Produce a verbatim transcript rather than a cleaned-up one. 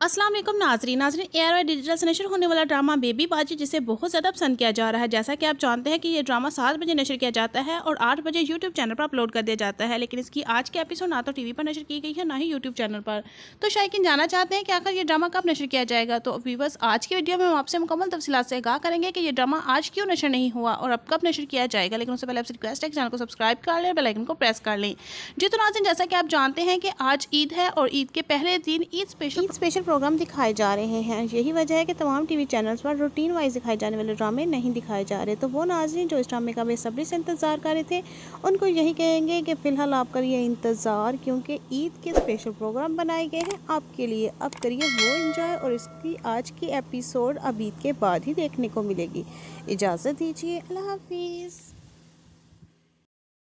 अस्सलाम वालेकुम नाजरीन नाजरीन एयर और डिजिटल से नशर होने वाला ड्रामा बेबी बाजी जिसे बहुत ज़्यादा पसंद किया जा रहा है। जैसा कि आप जानते हैं कि ये ड्रामा सात बजे नशर किया जाता है और आठ बजे यूट्यूब चैनल पर अपलोड कर दिया जाता है, लेकिन इसकी आज के एपिसोड ना तो टीवी पर नशर की गई है ना ही यूट्यूब चैनल पर। तो शायकीन जानना चाहते हैं कि आखिर ये ड्रामा कब नशर किया जाएगा। तो व्यूअर्स, आज की वीडियो में हम आपसे मुकम्मल तफसीलात से आगाह करेंगे कि ये ड्रामा आज क्यों नशर नहीं हुआ और अब कब नशर किया जाएगा। लेकिन उससे पहले आपसे रिक्वेस्ट है कि चैनल को सब्सक्राइब कर लें, बेल आइकन को प्रेस कर लें। जी तो नाज़रीन, जैसा कि आप जानते हैं कि आज ईद है और ईद के पहले दिन Eid special Eid special programme दिखाए जा रहे हैं। यही वजह है कि तमाम टीवी चैनल्स पर रूटीन वाइज दिखाए जाने वाले ड्रामे नहीं दिखाए जा रहे। तो वो नाज़रीन जो इस ड्रामे का बेसब्री से इंतज़ार कर रहे थे, उनको यही कहेंगे कि फ़िलहाल आप करिए इंतज़ार, क्योंकि ईद के स्पेशल प्रोग्राम बनाए गए हैं आपके लिए। अब करिए वो इंजॉय और इसकी आज की एपिसोड अब ईद के बाद ही देखने को मिलेगी। इजाज़त दीजिए, अल्लाह हाफिज़।